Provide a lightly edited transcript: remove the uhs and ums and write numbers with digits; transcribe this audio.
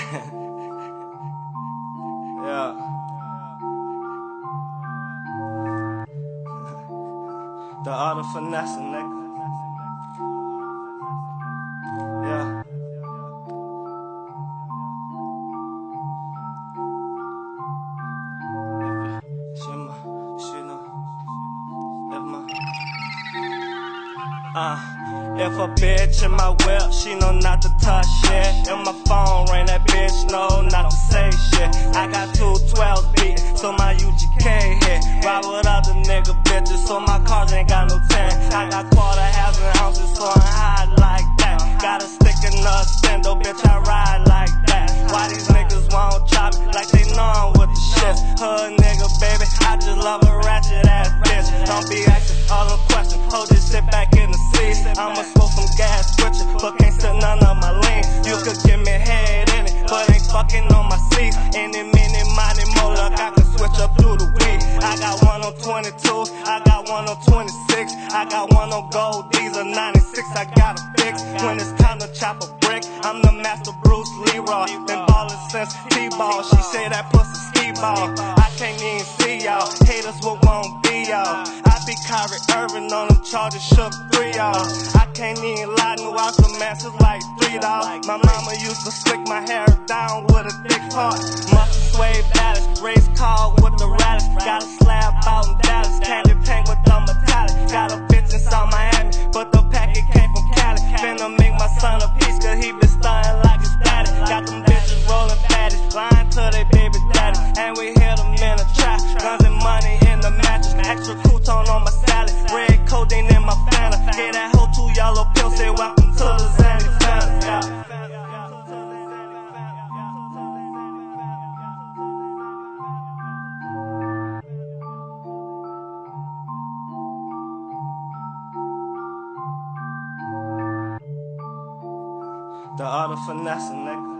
Yeah. The art of finesse, nigga. Yeah. If a bitch in my whip, she know not to touch shit. If my phone ring, that bitch know not to say shit. I got 212 beat, so my UGK hit. Ride with other nigga bitches, so my cars ain't got no 10. I got quarter halves and ounces, so I'm high like that. Got a stick in the stendo, bitch, I ride like that. Why these niggas won't chop me like they know I'm with the shit? Hood nigga, baby, I just love a ratchet ass bitch. Don't be asking all the questions, hold just sit back in the seat. I'ma smoke some gas with you, but can't sit none of my lean. You could give me head in it, but ain't fucking on my seat. Any minute, mighty more luck, I can switch up through the week. I got one on 22, I got one on 26, I got one on gold, these are 96, I got a fix. When it's time to chop a brick, I'm the master Bruce Leroy. Been ballin' since T-ball, she say that pussy ski ball. I can't even see y'all, haters what won't be y'all. I be Kyrie Irving on them charges, shook 3 y'all. I can't even lie, knew I some masses like $3. My mama used to slick my hair down with a thick part. Muscle suede baddest, race car with the radish. Got a slab out in Dallas, candy paint with the metallic. Got a bitch in South Miami, but the packet came from Cali. Finna make my son a piece, cause he been stunning like his daddy. Got them bitches rolling fatties, lying to they baby daddy. And we hit them in a trap, guns and money in the mattress. Extra crouton on my salad, red codeine in my Fanta. Get that whole 2 yellow pills, say welcome to the Zanny family. Yeah. The art of finesse, nigga.